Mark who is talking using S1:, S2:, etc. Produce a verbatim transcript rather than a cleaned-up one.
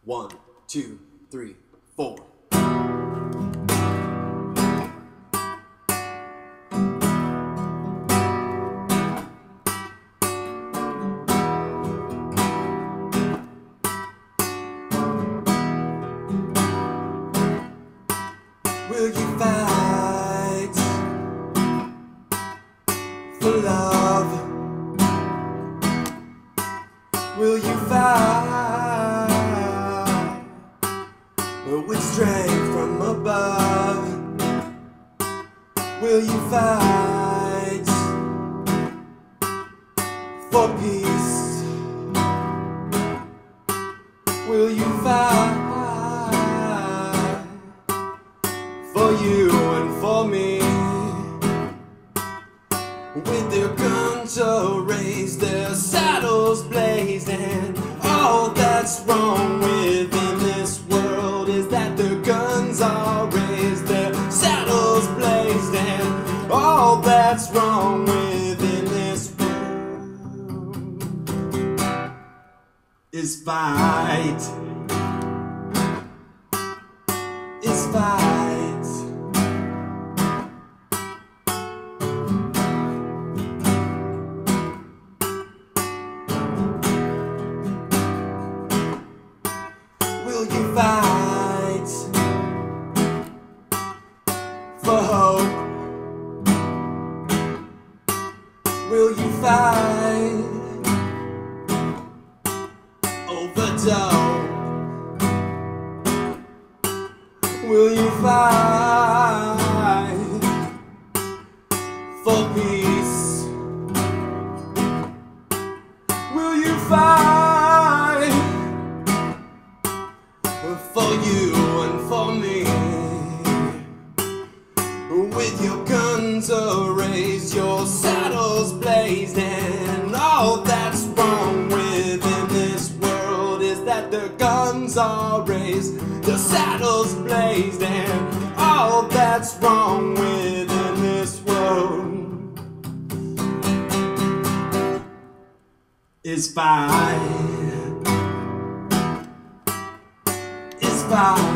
S1: One, two, three, four. Will you fight for love? Will you fight with strength from above? Will you fight for peace? Will you fight for you and for me? With their guns raised, their saddles blazed, and all that's wrong within this world is that their guns are raised, their saddles blazed, and all that's wrong within this world is fight, is fight. Will you fight for hope? Will you fight over dope? Will you fight for peace? Will you fight for you and for me? With your guns raised, your saddles blazed, and all that's wrong within this world is that their guns are raised, the saddles blazed, and all that's wrong within this world is fine. Is fine.